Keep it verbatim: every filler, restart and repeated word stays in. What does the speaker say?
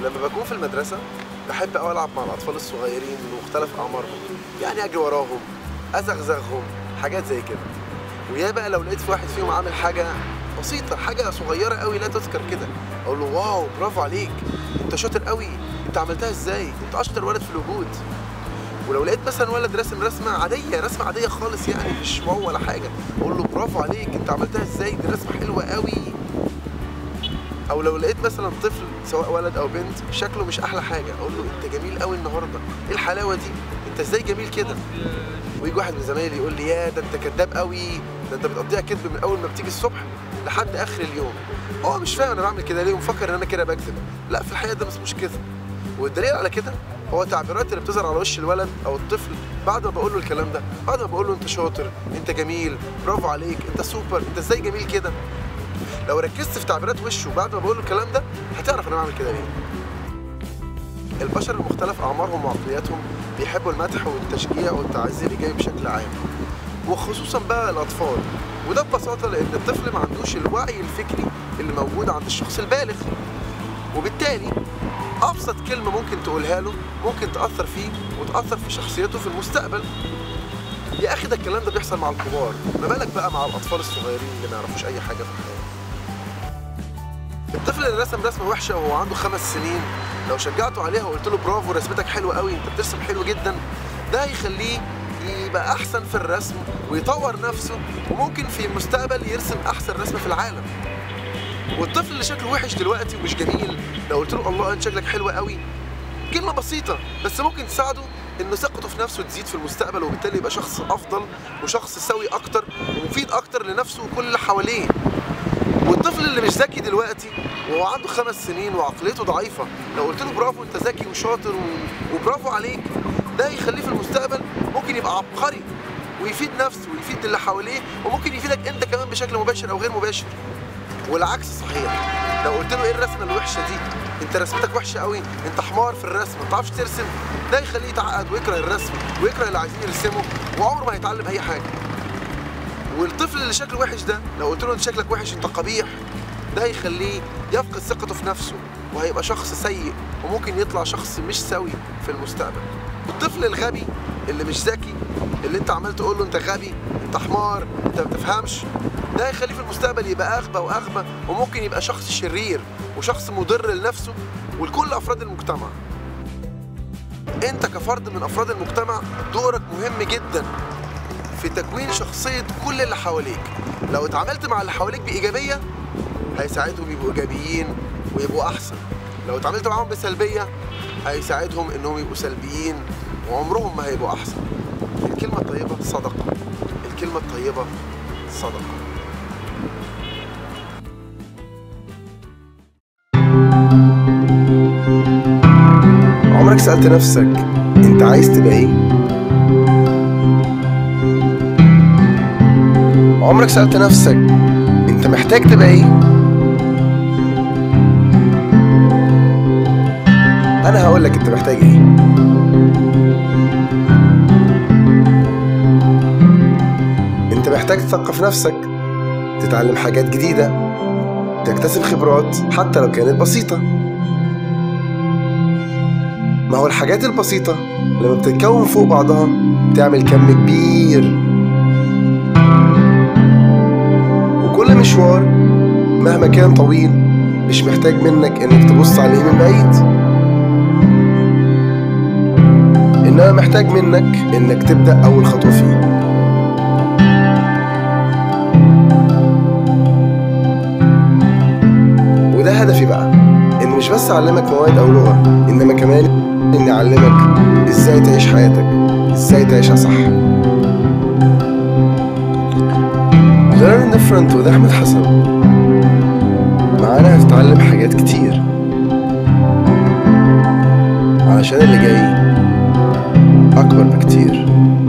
لما بكون في المدرسة بحب أوي ألعب مع الأطفال الصغيرين بمختلف أعمارهم، يعني أجري وراهم، أزغزغهم، حاجات زي كده. ويا بقى لو لقيت في واحد فيهم عامل حاجة بسيطة، حاجة صغيرة أوي لا تذكر كده، أقول له واو برافو عليك، أنت شاطر أوي، أنت عملتها إزاي؟ أنت أشطر ولد في الوجود. ولو لقيت مثلا ولد رسم رسمة عادية، رسمة عادية خالص يعني مش واو ولا حاجة، أقول له برافو عليك، أنت عملتها إزاي؟ دي رسمة حلوة أوي. او لو لقيت مثلا طفل سواء ولد او بنت شكله مش احلى حاجه، اقول له انت جميل قوي النهارده، ايه الحلاوه دي؟ انت ازاي جميل كده؟ ويجي واحد من زمايلي يقول لي يا ده انت كداب قوي، ده انت بتقضيها كذب من اول ما بتيجي الصبح لحد اخر اليوم. هو مش فاهم انا بعمل كده ليه ومفكر ان انا كده بكذب. لا، في الحقيقه ده مش كده. والدليل على كده هو التعبيرات اللي بتظهر على وش الولد او الطفل بعد ما بقول له الكلام ده، بعد ما بقول له انت شاطر، انت جميل، برافو عليك، انت سوبر، انت ازاي جميل كده. لو ركزت في تعبيرات وشه بعد ما بقول له الكلام ده هتعرف انا بعمل كده ليه. البشر المختلف اعمارهم وعقلياتهم بيحبوا المدح والتشجيع والتعزي الايجابي بشكل عام، وخصوصا بقى الاطفال. وده ببساطه لان الطفل ما عندوش الوعي الفكري اللي موجود عند الشخص البالغ، وبالتالي ابسط كلمه ممكن تقولها له ممكن تاثر فيه وتاثر في شخصيته في المستقبل. يا اخي ده الكلام ده بيحصل مع الكبار، ما بالك بقى مع الاطفال الصغيرين اللي ما يعرفوش اي حاجه في الحياه. الطفل اللي رسم رسمه وحشه وهو عنده خمس سنين، لو شجعته عليها وقلت له برافو رسمتك حلوه قوي، انت بترسم حلو جدا، ده هيخليه يبقى احسن في الرسم ويطور نفسه، وممكن في المستقبل يرسم احسن رسمه في العالم. والطفل اللي شكله وحش دلوقتي ومش جميل، لو قلت له الله انت شكلك حلو قوي، كلمه بسيطه بس ممكن تساعده انه ثقته في نفسه تزيد في المستقبل، وبالتالي يبقى شخص افضل وشخص سوي اكتر ومفيد اكتر لنفسه وكل اللي حواليه. والطفل اللي مش ذكي دلوقتي وهو عنده خمس سنين وعقليته ضعيفه، لو قلت له برافو انت ذكي وشاطر وبرافو عليك، ده يخليه في المستقبل ممكن يبقى عبقري ويفيد نفسه ويفيد اللي حواليه، وممكن يفيدك انت كمان بشكل مباشر او غير مباشر. والعكس صحيح، لو قلت له ايه الرسمه الوحشه دي؟ انت رسمتك وحشه قوي، انت حمار في الرسم، ما بتعرفش ترسم، ده يخليه يتعقد ويكره الرسم ويكره اللي عايزين يرسمه وعمره ما هيتعلم اي حاجه. والطفل اللي شكله وحش ده، لو قلت له انت شكلك وحش انت قبيح، ده هيخليه يفقد ثقته في نفسه وهيبقى شخص سيء وممكن يطلع شخص مش سوي في المستقبل. الطفل الغبي اللي مش ذكي، اللي انت عمال تقول له انت غبي، انت حمار، انت ما بتفهمش، ده هيخليه في المستقبل يبقى اغبى واغبى وممكن يبقى شخص شرير وشخص مضر لنفسه ولكل افراد المجتمع. انت كفرد من افراد المجتمع دورك مهم جدا في تكوين شخصية كل اللي حواليك. لو اتعاملت مع اللي حواليك بإيجابية هيساعدهم يبقوا إيجابيين ويبقوا أحسن، لو اتعاملت معاهم بسلبية هيساعدهم إنهم يبقوا سلبيين وعمرهم ما هيبقوا أحسن. الكلمة الطيبة صدقة، الكلمة الطيبة صدقة. عمرك سألت نفسك أنت عايز تبقى إيه؟ عمرك سألت نفسك انت محتاج تبقى ايه؟ انا هقولك انت محتاج ايه. انت محتاج تثقف نفسك، تتعلم حاجات جديدة، تكتسب خبرات حتى لو كانت بسيطة. ما هو الحاجات البسيطة لما بتتكون فوق بعضها بتعمل كم كبير. كل مشوار مهما كان طويل مش محتاج منك انك تبص عليه من بعيد، انما محتاج منك انك تبدأ اول خطوة فيه. وده هدفي بقى، ان مش بس اعلمك مواد او لغة، انما كمان اني اعلمك ازاي تعيش حياتك، ازاي تعيشها صح. Learn different with أحمد حسن. معانا هتتعلم حاجات كتير علشان اللي جاي أكبر بكتير.